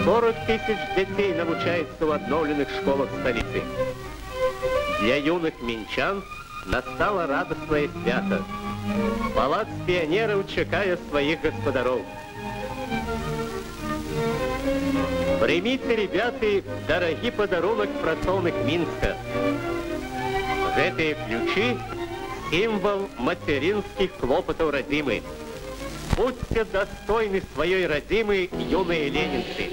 40 тысяч детей навучаются в обновленных школах столицы. Для юных минчан настало радостное свято. Палац пионеров чекая своих господаров. Примите, ребята, дорогий подарунок працовных Минска. Гэтые ключи – символ материнских хлопотов родимы. Будьте достойны своей родимы, юные ленинцы.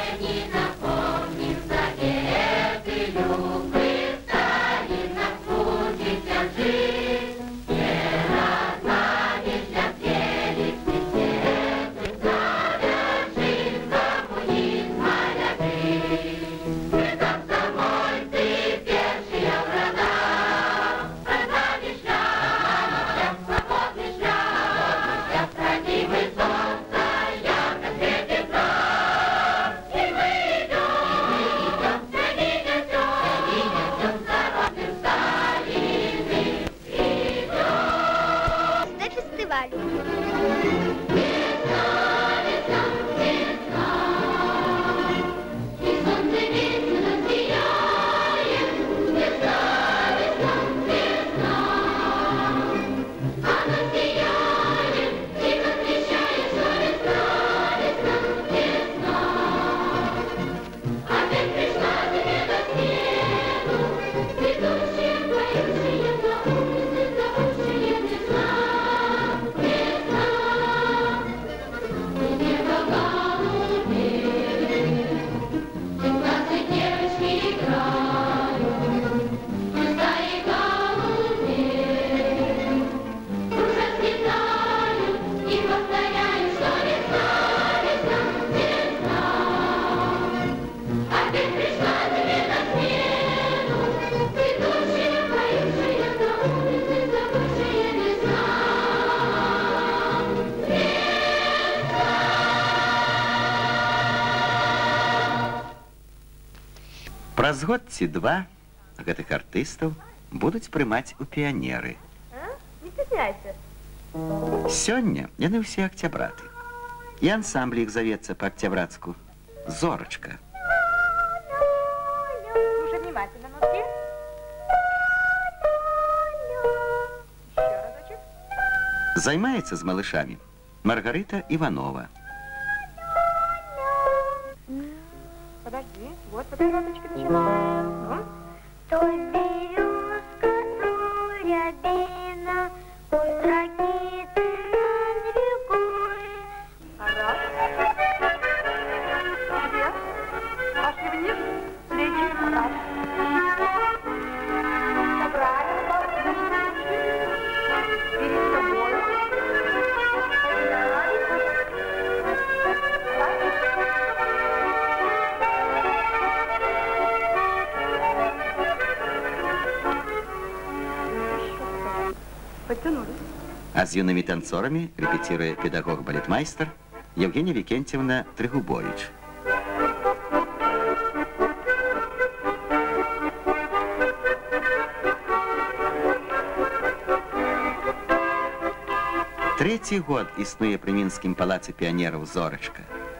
Праз год ці два гэтых артыстаў будуць прымаць у піянеры. Не стесняйся. Сёння яны ўсе акцябраты. І ансамбль іх завецца па-акцябрацку «Зорачка». Слушай внимательно, нотки. Еще разочек. Займаецца з малышамі Маргарыта Иванова. Подожди, вот по пироточке начинаем. То березка, то рябина, пусть ракеты над рекой. Раз. Две. Пошли вниз. Плечи вправо. Правильно. Перед тобой. А з юнымі танцорамі рэпеціруе педагог-балетмайстар Евгения Викентьевна Трегубович. Трэці год існуе пры мінскім палацы піянераў «Зорачка».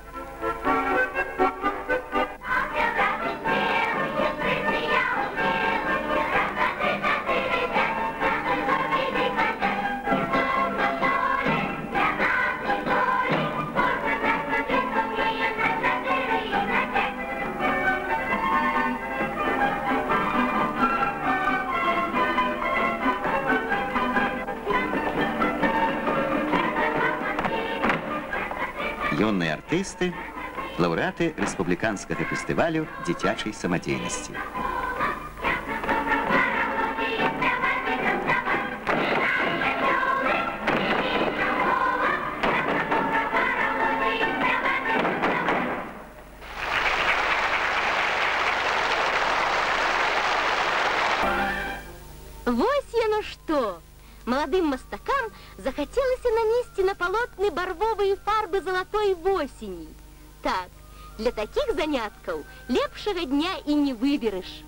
Юные артисты, лауреаты Республиканского фестивалю дзіцячай самадзейнасці. Вось яно што! Молодым мастакам захотелось нанести на полотны барвовые фарбы золотой осени. Так, для таких занятков лепшего дня и не выберешь.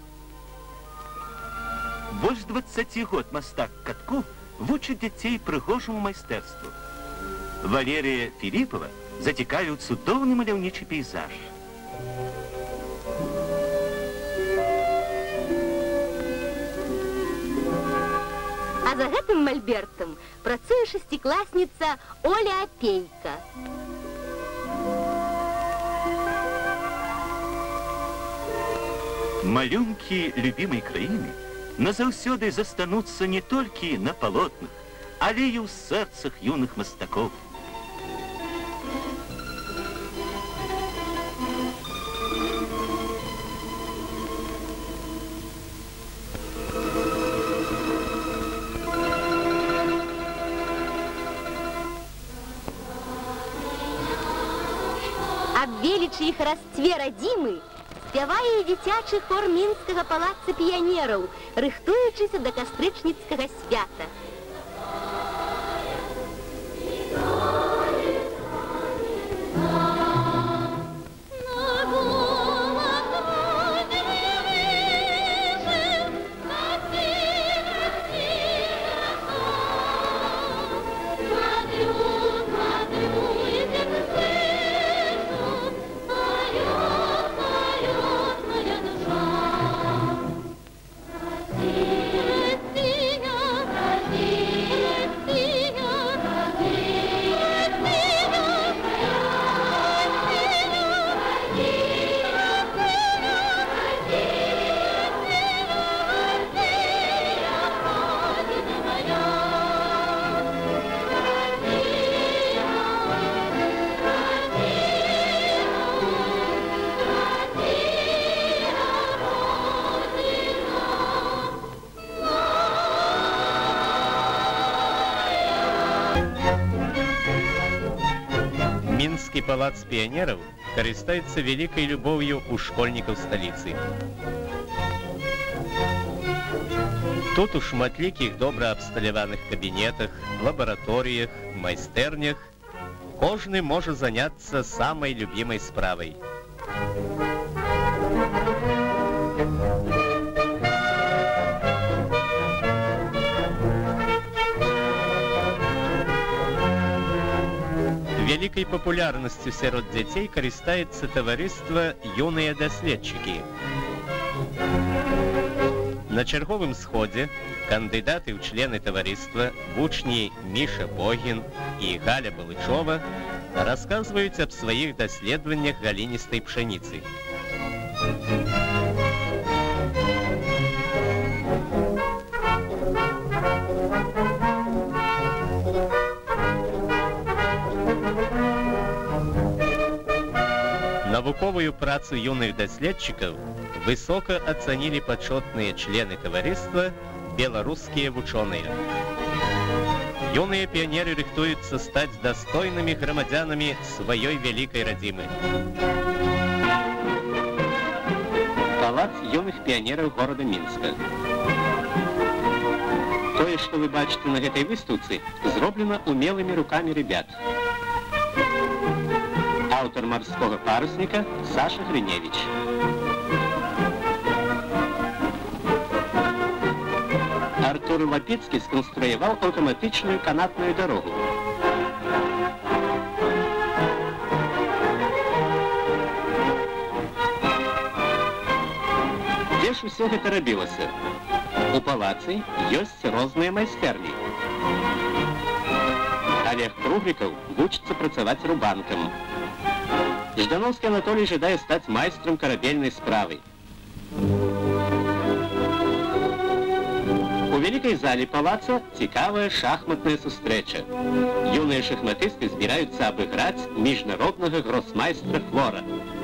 Больше 20 год мастак Катку вучит детей прыгожему майстэрству. Валерия Филиппова затекают цудоўны маляўнічы пейзаж. А за гэтым мольбертам працуе шестиклассница Оля Апейка. Малюнкі любімай краіны назаўсёды застануцца не толькі на палотнах, але і ў сэрцах юных мастакоў. Аб велічы і харастве радзімы спявае і дзіцячы хор мінскага палаца піянераў, рыхтуючыся да кастрычніцкага свята. Мінскі палац піянераў карыстаецца вялікай любоўю ў школьнікаў сталіцы. Тут у шматлікіх добра абсталяваных кабінетах, лабараторыях, майстэрнях кожны можа заняцца самай любімай справай. Вялікай папулярнасцю сярод дзяцей карыстаецца таварыства «Юныя даследчыкі». На чарговым сходзе кандыдаты ў члены таварыства, вучні Міша Богін і Галя Балычова расказваюць аб сваіх даследаваннях галіністай пшаніцы. Навуковую працу юных даследчыкаў высока ацанілі пачотныя члены таварыства, беларускія вучоныя. Юныя піянеры рыхтуюцца стаць дастойнымі грамадзянамі сваёй вялікай радзімы. Палац юных піянераў горада Мінска. Тое, што вы бачыце на гэтай выстаўцы, зроблена умелымі рукамі ребят. Аўтар марскога парусніка Саша Гриневич. Артур Лапецкі сконструяваў аўтаматычную канатную дарогу. Дзе ж усё гэта рабілася? У палацы ёсць розныя майстэрні. Олег Круглікаў вучыцца працаваць рубанкам. Ждановскі Анатолій жадае стаць майстрам карабельнай справы. У вялікай зале палаца цікавая шахматная сустрэча. Юныя шахматысты збіраюцца абыграць міжнароднага гросмайстра Флора.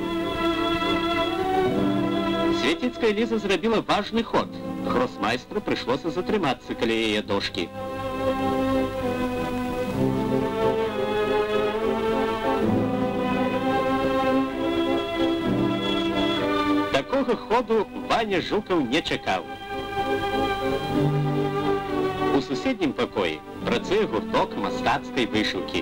Свяціцкая Ліза зрабіла важны ход. Гросмайстру прыйшлося затрымацца каля яе дошкі. Такога ходу Ваня Жукаў не чакаў. У суседнім пакоі працуе гурток мастацкай вышыўкі.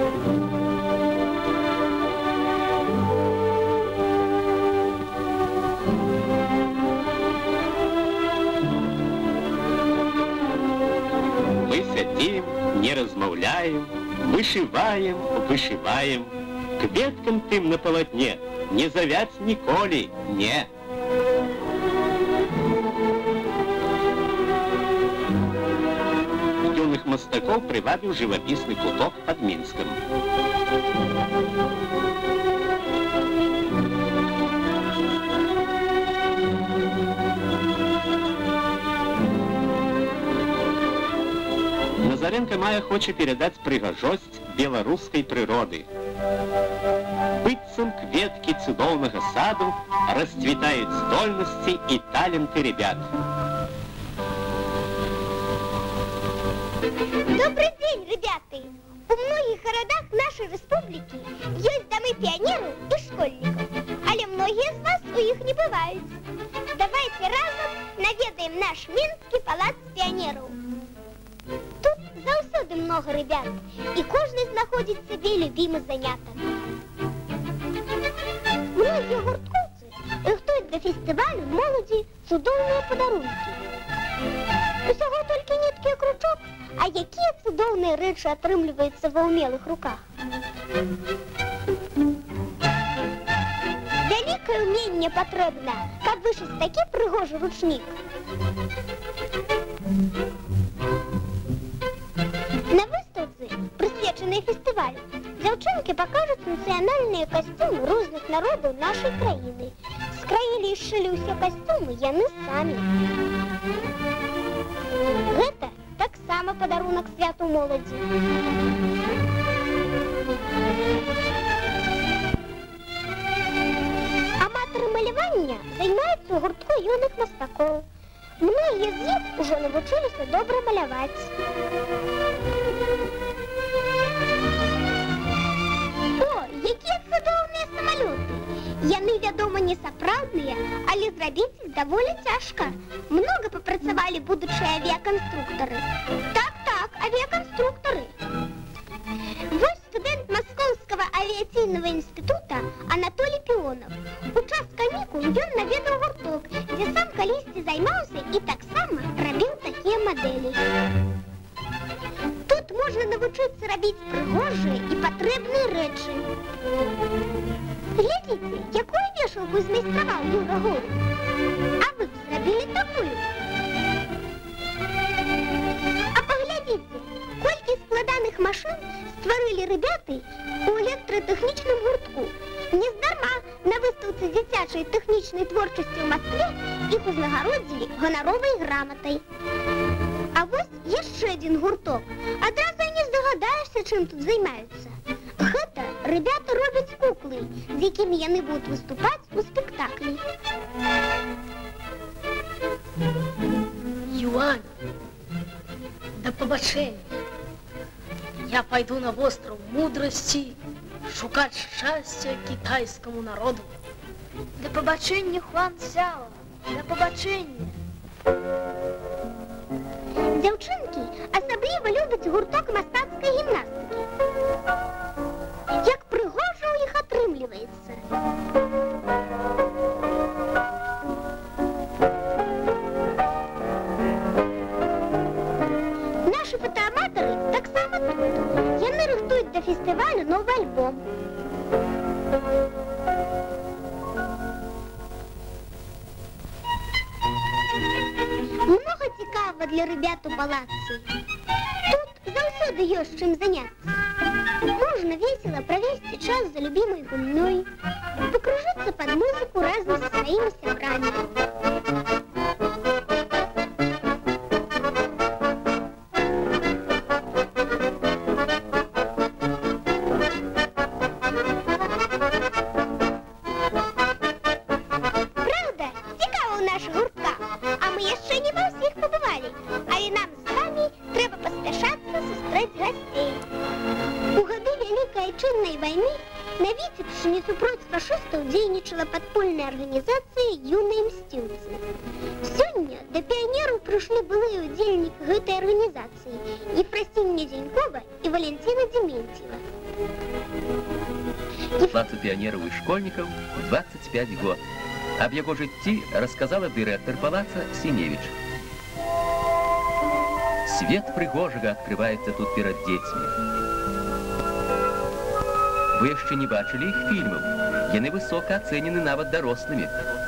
Мы сядзім, не размаўляем, вышываем, вышываем. Кветкам тым на палатне не завяць ніколі, не. Юных мастакоў прывабіў жывапісны куток пад Мінскам. Назаренко мае хоча перадаць прыгажосць беларускай прыроды. Быццам кветкі цудоўнага саду расцвітаюць здольнасці і таленты ребят. Добрый день, ребята! У многих городах нашей республики есть домы пионеров и школьников, але многие из вас у них не бывают. Давайте разом наведаем наш Минский палац пионеров. Тут заўсёды много ребят, и каждый находит себе любимый заняток. Многие гурткоўцы рыхтуюць до фестивалю моладзі цудоўныя падарункі. Усяго толькі ніткі і кручок, а якія цудоўныя рэчы атрымліваюцца ва ўмелых руках. Вялікае ўменне патрэбна, каб вышыць такі прыгожы ручнік. На выставцы, прысвечанай фестывалю, дзяўчынкі пакажуць нацыянальныя касцюмы розных народаў нашай краіны. Скраілі і сшылі ўсе касцюмы яны самі. Гэта таксама падарунак святу моладзі. Аматары малявання займаюцца ў гуртку юных мастакоў. Многія з іх ужо навучыліся добра маляваць. О, якія цудоўныя самалёты! Яны, вядома, не сапраўдныя, але зрабіць іх даволі цяжка. Много папрацавалі будучыя авіяканструктары. Так, авиаконструкторы. Вот студент Московского авиационного института Анатолий Пионов. У час каникул ён наведаў гурток, где сам калісьці займаўся и так само робил такие модели. Тут можно навучиться робить прыгожие и потребные рэчы. Глядите, якую вешалку змайстраваў Юра Голуб. А вы б зрабілі такую? А поглядите, колькі складаных машин створили ребята у электротэхнічным гуртку. Нездарма на выставцы дзіцячай тэхнічнай творчасці ў Москве іх узнагародзілі ганаровай грамотай. А вось яшчэ адзін гурток. Адразу і не здагадаешся, чым тут займаюцца. Гэта ребята робяць куклы, з якімі яны будуць выступаць у спектаклі. Юань, да побачення. Я пойду на остров мудрости шукать счастья китайскому народу. Да побачення, Хуан Сяо, да побачення. Дзяўчынкі асабліва любяць гурток мастацкай гімнастыкі. Як прыгожа ў іх атрымліваецца. Нашы фотоаматары таксама тут. Яны рыхтуюць да фестывалю новы альбом. Много цікавого для ребят у палацы. Тут заўсёды ёсць чым заняться. Можно весело провести час за любимой гульней, покружиться под музыку разом со своими сябрами. Правда, цікаво у наших гуртках, а мы еще не во всех побывали, а и нам с вами треба поспешаться сустрэць гостей. У годы Великой Отечественной войны на Витебщине супротив фашистов дзейнічала подпольная организация «Юные мстилцы». Сёння до пионеров пришли былые удельники этой организации Ефросинья Зенькова и Валентина Дементьева. Палацу пионеров и школьников 25 год. Об его житті рассказала директор палаца Синевич. Свет прыгожага открывается тут перед детьми. Вы еще не бачили их фильмов. Яны высока ацэнены нават дарослымі.